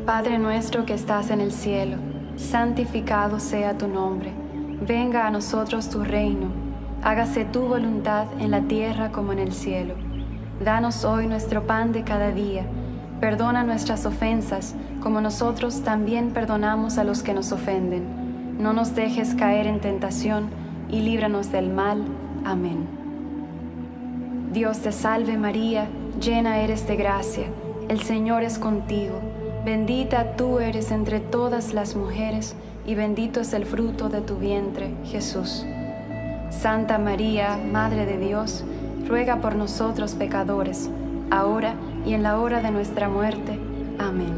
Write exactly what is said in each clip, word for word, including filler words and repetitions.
Padre nuestro que estás en el cielo, santificado sea tu nombre. Venga a nosotros tu reino. Hágase tu voluntad en la tierra como en el cielo. Danos hoy nuestro pan de cada día. Perdona nuestras ofensas, como nosotros también perdonamos a los que nos ofenden. No nos dejes caer en tentación, y líbranos del mal. Amén. Dios te salve María, llena eres de gracia. El Señor es contigo. Bendita tú eres entre todas las mujeres, y bendito es el fruto de tu vientre, Jesús. Santa María, Madre de Dios, ruega por nosotros pecadores, ahora y en la hora de nuestra muerte. Amén.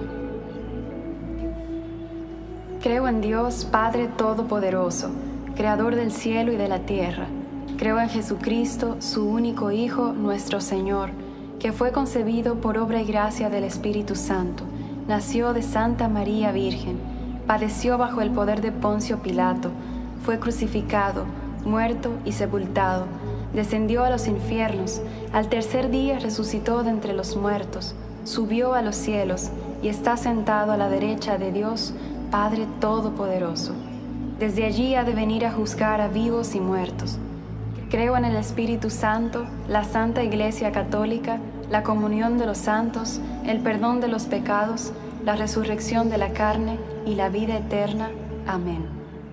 Creo en Dios, Padre Todopoderoso, Creador del cielo y de la tierra. Creo en Jesucristo, su único Hijo, nuestro Señor, que fue concebido por obra y gracia del Espíritu Santo. Nació de Santa María Virgen, padeció bajo el poder de Poncio Pilato, fue crucificado, muerto y sepultado, descendió a los infiernos, al tercer día resucitó de entre los muertos, subió a los cielos y está sentado a la derecha de Dios, Padre Todopoderoso. Desde allí ha de venir a juzgar a vivos y muertos. Creo en el Espíritu Santo, la Santa Iglesia Católica, la comunión de los santos, el perdón de los pecados, la resurrección de la carne y la vida eterna. Amén.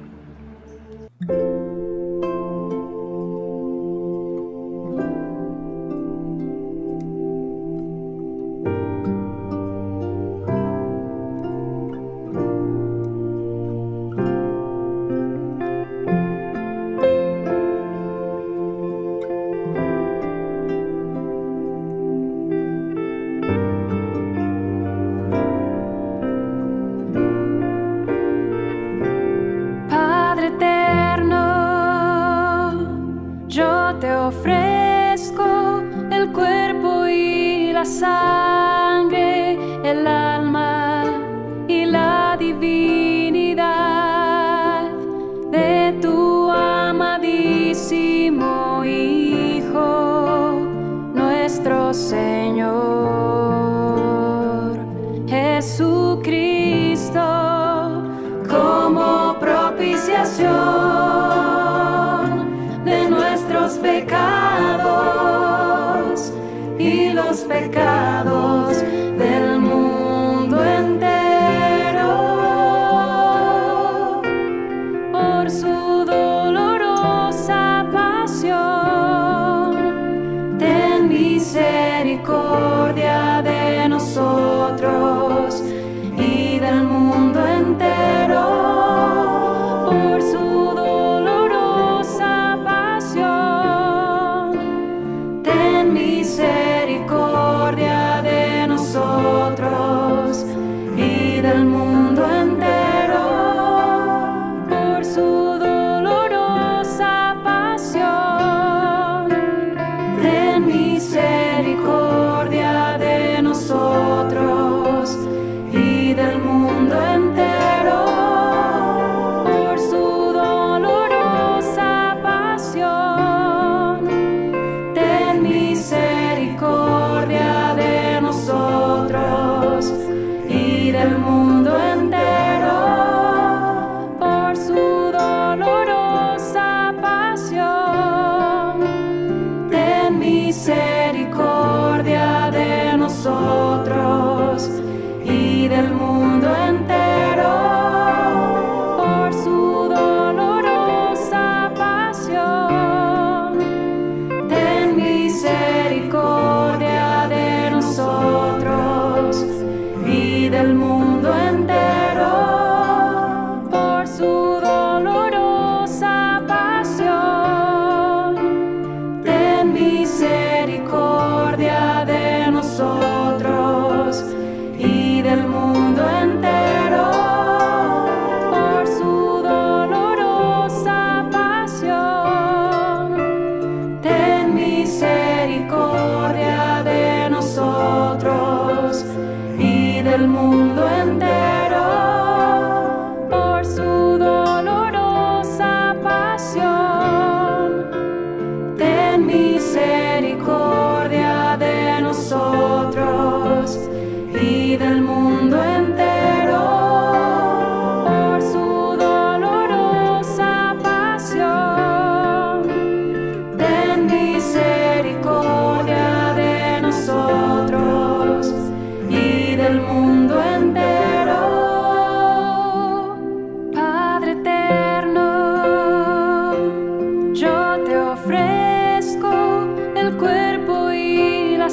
Te ofrezco el cuerpo y la sangre, el alma y la divinidad de tu amadísimo Hijo, nuestro Señor Jesucristo, como propiciación pecados y los pecados del mundo entero. Por su dolorosa pasión, ten misericordia de nosotros y del mundo entero. Por su misericordia de nosotros y del mundo entero. Por su dolorosa pasión, ten misericordia de nosotros y del mundo entero. Por su dolorosa pasión, ten misericordia de nosotros y del mundo entero. Por su dolorosa pasión, ten misericordia de nosotros y del mundo entero. Por su dolorosa pasión, ten misericordia de nosotros y del mundo entero. Por su dolorosa pasión, ten misericordia de nosotros y del mundo entero.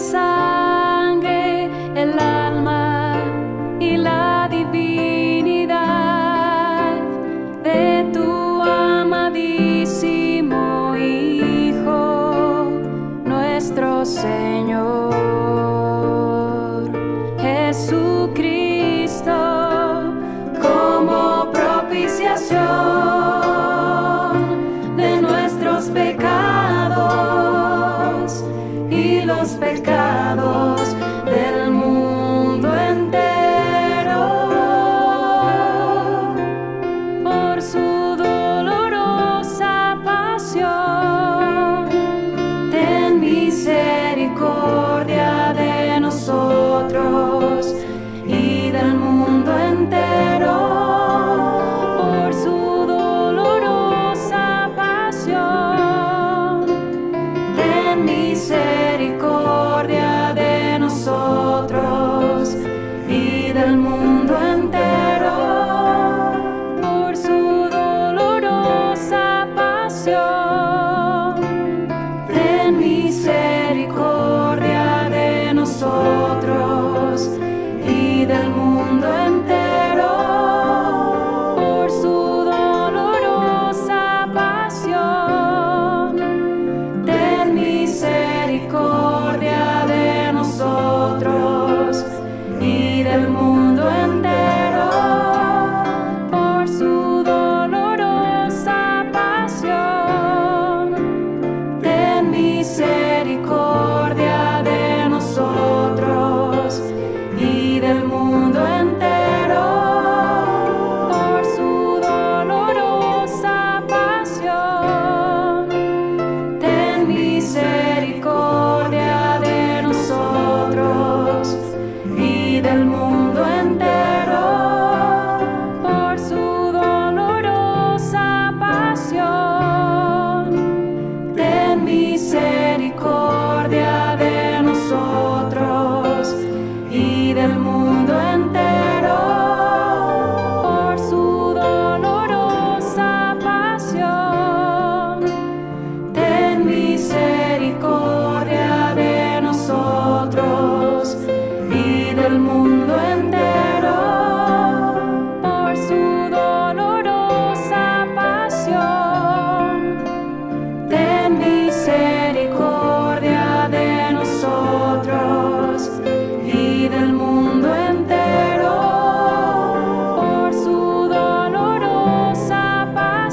sangre, el alma y la divinidad de tu amadísimo Hijo, nuestro Señor Jesucristo, como propiciación de nuestros pecados y los pecados del mundo entero. Por su dolorosa pasión, ten misericordia de nosotros y del mundo entero. Por su dolorosa pasión, ten misericordia de nosotros y del mundo entero. Por su dolorosa pasión, ten misericordia de nosotros y del mundo entero. Por su dolorosa pasión, ten misericordia de nosotros y del mundo entero. Por su dolorosa pasión, ten misericordia de nosotros y del mundo entero. Por su dolorosa pasión, ten misericordia de nosotros y del mundo entero. Por su dolorosa pasión, ten misericordia de nosotros y del mundo entero. Por su dolorosa pasión, ten misericordia de nosotros y del mundo entero. Por su dolorosa pasión, ten misericordia de nosotros y del mundo entero. Por su dolorosa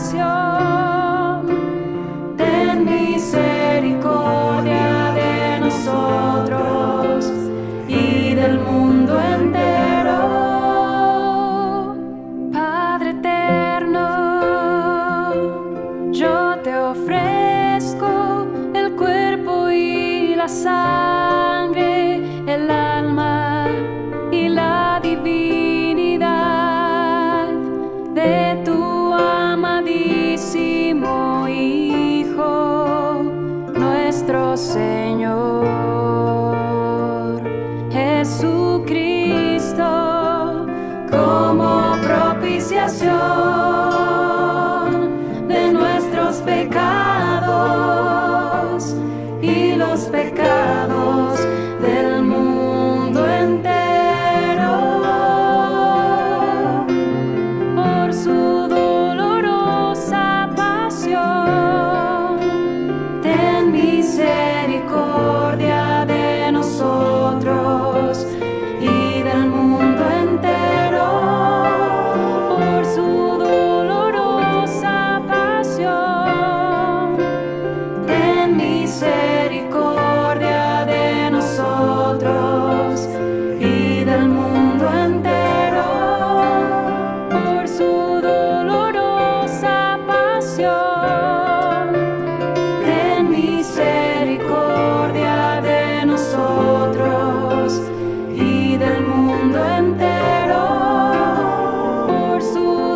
pasión, ten misericordia de nosotros y del mundo entero. Padre eterno, yo te ofrezco el cuerpo y la sangre, el alma y la divinidad de tu amadísimo Hijo, nuestro Señor Jesucristo, como propiciación de nuestros pecados y los pecados del mundo entero. Por su dolorosa pasión, ten misericordia de nosotros y del mundo entero. Por su dolorosa pasión, ten misericordia de nosotros y del mundo entero. Por su dolorosa pasión, ten misericordia de nosotros y del mundo entero. Por su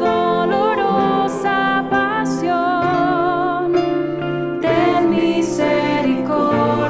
dolorosa pasión, ten misericordia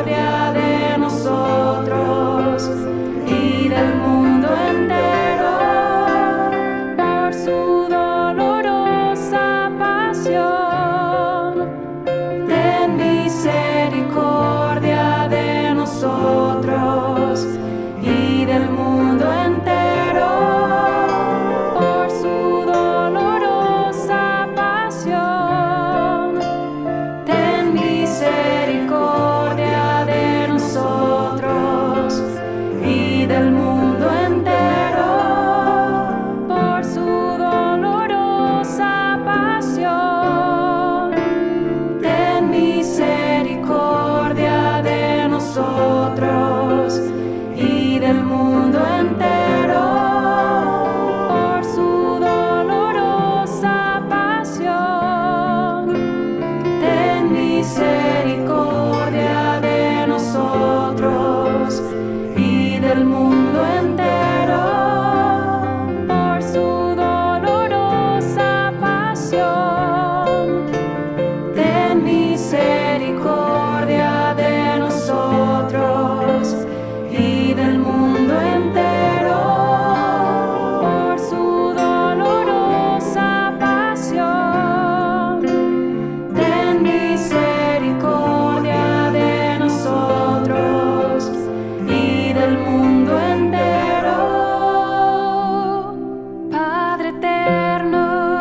misericordia de nosotros y del mundo entero, por su dolorosa pasión. Ten misericordia de nosotros y del mundo entero, por su dolorosa pasión. Ten misericordia de nosotros y del mundo entero. Padre eterno,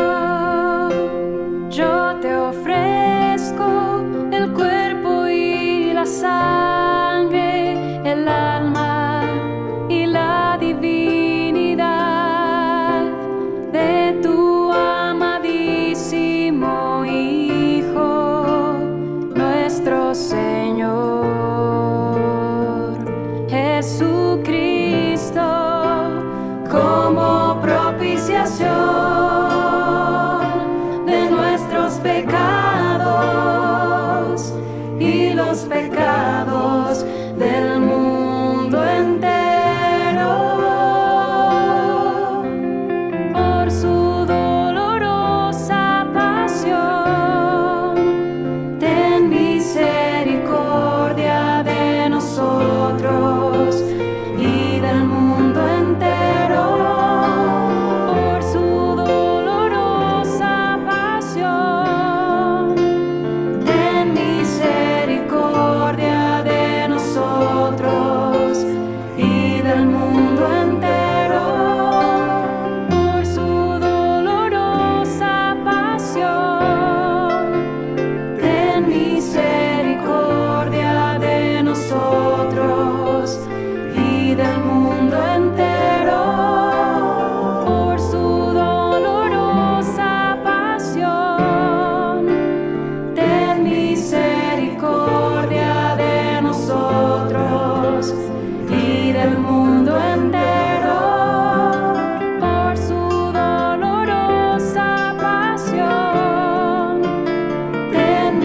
yo te ofrezco el cuerpo y la sangre, el alma y la divinidad de tu amadísimo Hijo, nuestro Señor Jesucristo, como propiciación de nuestros pecados y los pecados del mundo entero, por su dolorosa pasión. Ten misericordia de nosotros y del mundo entero, por su dolorosa pasión. Ten misericordia de nosotros y del mundo entero, por su dolorosa pasión. Ten misericordia de nosotros y del mundo entero, por su dolorosa pasión. Ten misericordia de nosotros y del mundo entero, por su dolorosa pasión. Ten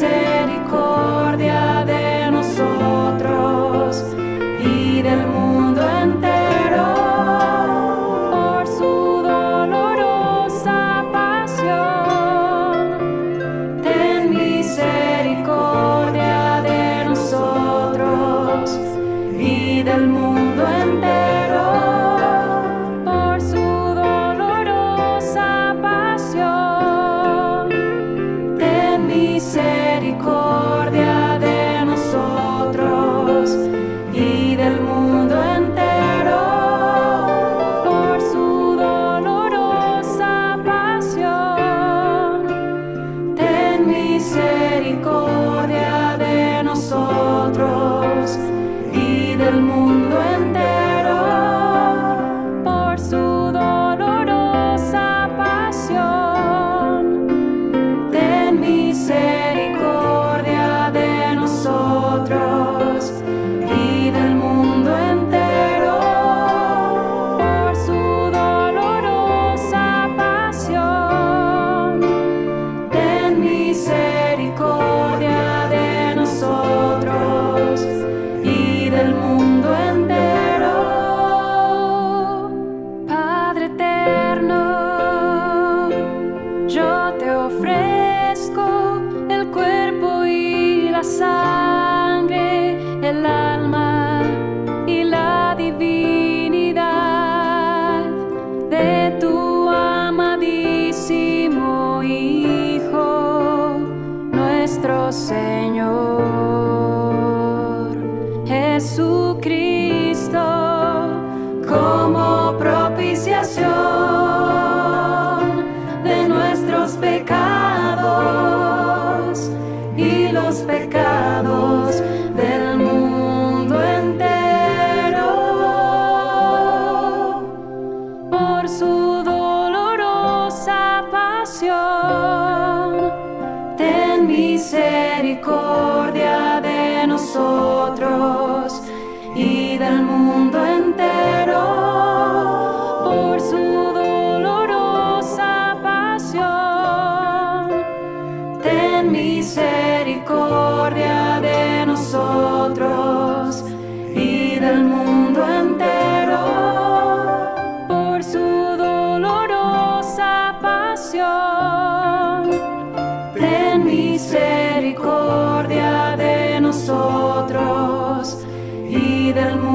misericordia de nosotros y del mundo entero, por su dolorosa pasión. Ten misericordia de nosotros y del mundo entero, por su dolorosa pasión. Ten misericordia de nosotros y del mundo entero, por su dolorosa pasión. Ten misericordia de nosotros y del mundo entero, por su dolorosa pasión. Ten misericordia de nosotros y del mundo entero, por su dolorosa pasión. Ten misericordia de nosotros y del mundo entero. Padre eterno, yo te ofrezco el cuerpo y la sangre, el alma y la divinidad de tu amadísimo Hijo, nuestro Señor Jesucristo, como propiciación de nuestros pecados y los pecados del mundo entero, por su dolorosa pasión. Ten misericordia de nosotros y del mundo entero, por su dolorosa pasión. Ten misericordia y del mundo